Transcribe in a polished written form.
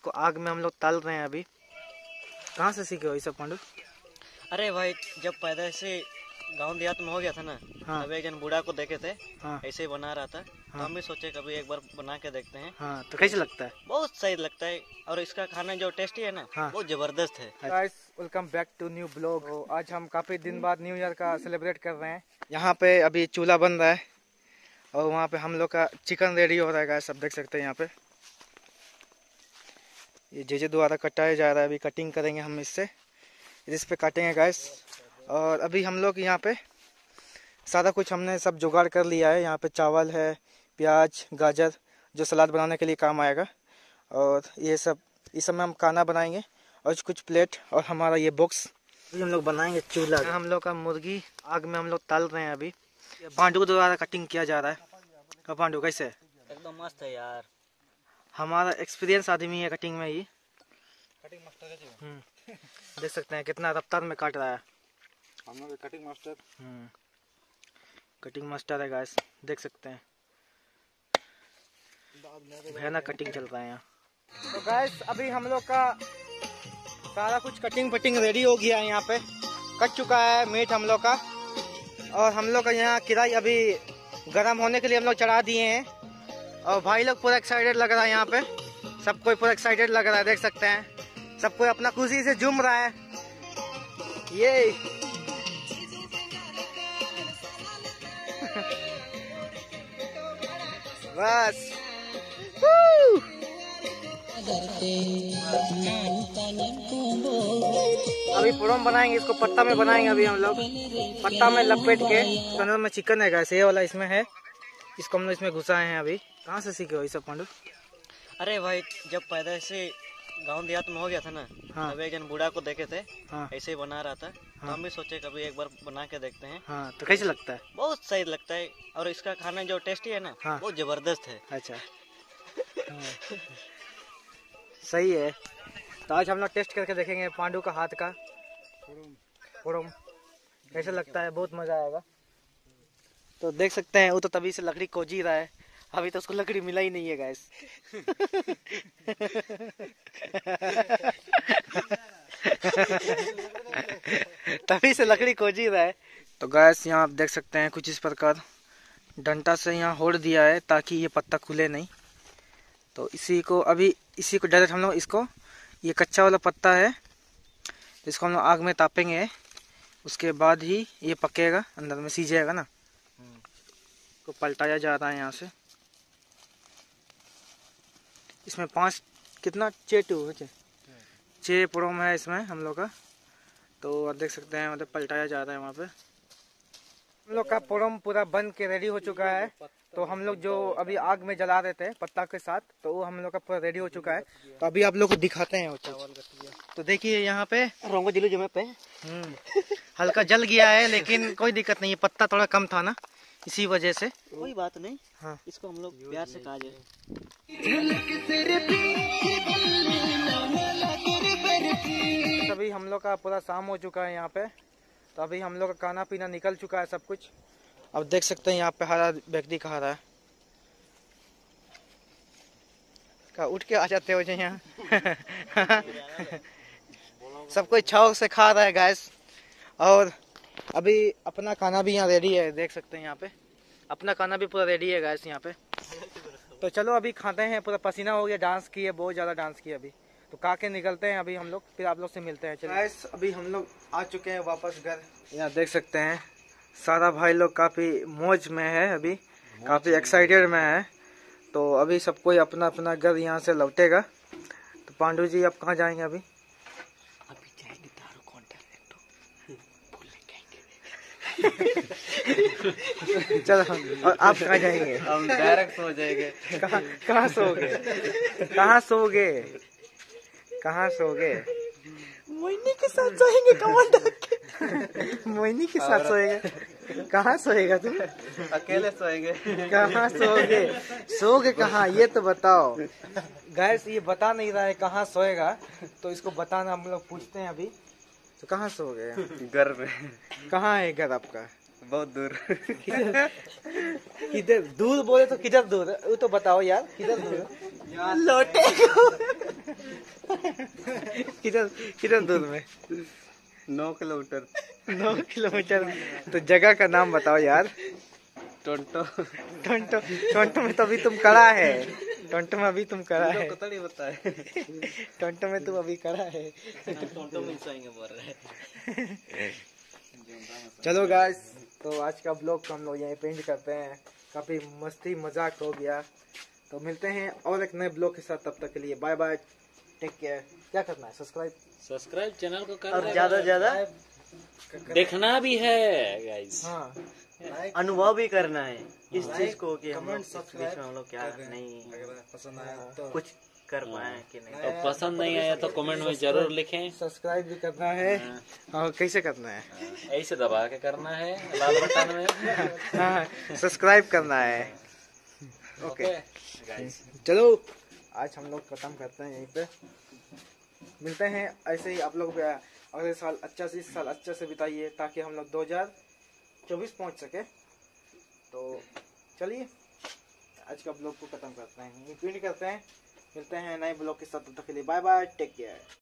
इसको आग में हम लोग तल रहे हैं अभी। कहाँ से सीखे हो ये सब पांडु? अरे भाई, जब पैदा से गांव देहात में हो गया था ना, हाँ। तब एक जन बूढ़ा को देखे थे। हाँ। ऐसे ही बना रहा था। हाँ। तो हम भी सोचे कभी एक बार बना के देखते हैं। हाँ, तो कैसे लगता है? बहुत सही लगता है और इसका खाना जो टेस्टी है ना, हाँ। बहुत जबरदस्त है। Guys, welcome back to new blog. आज हम काफी दिन बाद न्यू ईयर का सेलिब्रेट कर रहे हैं। यहाँ पे अभी चूल्हा बन रहा है और वहाँ पे हम लोग का चिकन रेडी हो रहा है। गाइस, सब देख सकते हैं यहाँ पे ये जेजे द्वारा कटाया जा रहा है। अभी कटिंग करेंगे हम इससे, इस पे काटेंगे गाइस। और अभी हम लोग यहाँ पे सारा कुछ हमने सब जुगाड़ कर लिया है। यहाँ पे चावल है, प्याज, गाजर जो सलाद बनाने के लिए काम आएगा, और ये सब इस समय हम खाना बनाएंगे। और कुछ प्लेट और हमारा ये बॉक्स अभी हम लोग बनाएंगे चूल्हा। हम लोग का मुर्गी आग में हम लोग तल रहे हैं अभी। पांडु द्वारा कटिंग किया जा रहा है। पांडु कैसे? एकदम मस्त है यार, हमारा एक्सपीरियंस आदमी है कटिंग में। ही कटिंग मास्टर है। देख सकते हैं कितना रफ्तार में काट रहा है। हम लोग कटिंग मास्टर कटिंग मास्टर है गाइस, देख सकते हैं भयानक कटिंग चल रहा है यहाँ। तो गाइस, अभी हम लोग का सारा कुछ कटिंग पटिंग रेडी हो गया है। यहाँ पे कट चुका है मीट हम लोग का। और हम लोग का यहाँ किराई अभी गर्म होने के लिए हम लोग चढ़ा दिए हैं। और भाई लोग पूरा एक्साइटेड लग रहा है यहाँ पे, सब कोई पूरा एक्साइटेड लग रहा है। देख सकते हैं सब कोई अपना खुशी से झूम रहा है। ये बस अभी पुरम बनाएंगे, इसको पत्ता में बनाएंगे। अभी हम लोग पत्ता में लपेट के अंदर में चिकन है गाइस, ये वाला इसमें है। इसको हम लोग इसमें घुसाए हैं। अभी कहाँ से सीखे हो ये सब पांडु? अरे भाई, जब पैदा से गांव देहात में हो गया था ना, हाँ। तब एक जन बूढ़ा को देखे थे। हाँ। ऐसे ही बना रहा था। हाँ। तो हम भी सोचे कभी एक बार बना के देखते हैं। हाँ, तो कैसे लगता है? बहुत सही लगता है और इसका खाना जो टेस्टी है ना, हाँ। बहुत जबरदस्त है। अच्छा। सही है। तो आज हम लोग टेस्ट करके देखेंगे पांडु का हाथ का पुरम कैसे लगता है। बहुत मजा आएगा। तो देख सकते हैं वो तो तभी से लकड़ी खोज ही रहा है। अभी तो उसको लकड़ी मिला ही नहीं है गैस। तभी से लकड़ी खोज ही रहा है। तो गैस, यहाँ आप देख सकते हैं कुछ इस प्रकार डंडा से यहाँ होड़ दिया है ताकि ये पत्ता खुले नहीं। तो इसी को डायरेक्ट हम लोग इसको, ये कच्चा वाला पत्ता है, इसको हम लोग आग में तापेंगे। उसके बाद ही ये पकेगा, अंदर में सीजेगा ना। को पलटाया जा रहा है यहाँ से। इसमें 5 कितना 6 पुरम है इसमें हम लोग का। तो आप देख सकते हैं मतलब पलटाया जा रहा है वहाँ पे। हम लोग का पुरम पूरा बन के रेडी हो चुका है। तो हम लोग जो अभी आग में जला रहे थे पत्ता के साथ, तो वो हम लोग का पूरा रेडी हो चुका है। तो अभी आप लोग को दिखाते हैं वो चीज। तो देखिए यहाँ पे रोंगो जिलो जमे पे हल्का जल गया है, लेकिन कोई दिक्कत नहीं है, पत्ता थोड़ा कम था ना, इसी वजह से। कोई बात नहीं। हाँ, इसको हम लोग प्यार से काज है। अभी हम लोग का पूरा शाम हो चुका है यहाँ पे। तो अभी हम लोग का खाना पीना निकल चुका है सब कुछ। अब देख सकते हैं यहाँ पे हरा व्यक्ति खा रहा है। का उठ के आ जाते हो यहाँ। सब कोई छाव से खा रहा है गैस। और अभी अपना खाना भी यहाँ रेडी है, देख सकते हैं यहाँ पे अपना खाना भी पूरा रेडी है गैस यहाँ पे। तो चलो अभी खाते हैं। पूरा पसीना हो गया, डांस किए, बहुत ज़्यादा डांस किए अभी। तो खा के निकलते हैं अभी हम लोग, फिर आप लोग से मिलते हैं। चलो गाइस, अभी हम लोग आ चुके हैं वापस घर। यहाँ देख सकते हैं सारा भाई लोग काफ़ी मौज में है, अभी काफ़ी एक्साइटेड में है। तो अभी सब कोई अपना अपना घर यहाँ से लौटेगा। तो पांडु जी आप कहाँ जाएंगे अभी? जाएंगे दारू कॉन्ट्रैक्ट चलो, और आप कहाँ जाएंगे? हम डायरेक्ट सो जाएंगे। कहाँ सोओगे? कहाँ सोओगे? कहाँ सोओगे? मोहिनी के साथ सोएंगे कमल। मोहिनी के साथ सोएगा? कहाँ सोएगा तुम? अकेले सोएंगे। कहाँ सोओगे? सोओगे कहाँ ये तो बताओ। गैस, ये बता नहीं रहा है कहाँ सोएगा, तो इसको बताना हम लोग पूछते हैं अभी। तो कहाँ सोओगे? घर में। कहाँ है घर आपका? बहुत दूर। किधर दूर? बोले तो किधर दूर? वो तो बताओ यार, किधर दूर? लौटे किधर किधर दूर में? 9 किलोमीटर। 9 किलोमीटर। तो जगह का नाम बताओ यार। टोंटो। टोंटो। टोंटो में तो अभी तुम कड़ा है। टोंटो में अभी तुम कड़ा है। पता नहीं बताए। टोंटो में तुम अभी कड़ा है। टोंटो में इंसाएंगे बोल रहे। चलो गाइस, तो आज का ब्लॉग हम लोग यहीं पेंट करते हैं। काफी मस्ती मजाक हो गया। तो मिलते हैं और एक नए ब्लॉग के साथ, तब तक के लिए बाय बाय, टेक केयर। क्या करना है? सब्सक्राइब चैनल को कर और ज्यादा ज्यादा देखना भी है गाइस। हाँ, अनुभव भी करना है इस चीज को कि हम कमेंट, लोग इस बीच में हम लोग क्या नहीं पसंद आया तो कुछ कर पाए कि नहीं। और पसंद नहीं आया तो कमेंट में जरूर लिखें। सब्सक्राइब भी करना है। और कैसे करना है? ऐसे दबा के करना है लाल बटन में। हाँ, सब्सक्राइब करना है। Okay guys. चलो आज हम लोग खत्म करते हैं यहीं पे। मिलते हैं ऐसे ही आप लोग भी अगले साल अच्छा से, इस साल अच्छा से बिताइए ताकि हम लोग 2024 पहुंच सके। तो चलिए आज का ब्लॉग को खत्म करते हैं, ये ट्वीट करते हैं। मिलते हैं नए ब्लॉग के साथ, तब तक के लिए बाय बाय, टेक केयर।